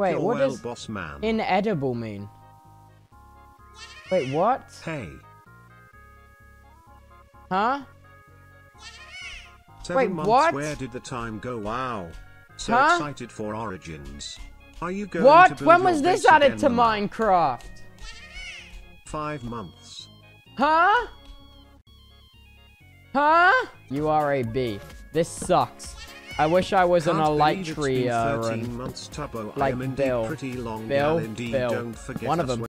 Wait, You're what well, does boss man. inedible mean? Wait, what? Hey. Huh? 7 Wait, months, what? where did the time go? Wow. So Huh? excited for Origins. Are you going to What? build When your was this base added again, to Mama? Minecraft? 5 months. Huh? Huh? You are a bee. This sucks. I wish I was on a light tree, It's been 13 months, Tubbo. like I am indeed Bill. pretty long Bill, gal indeed. Bill. Don't forget One of us them.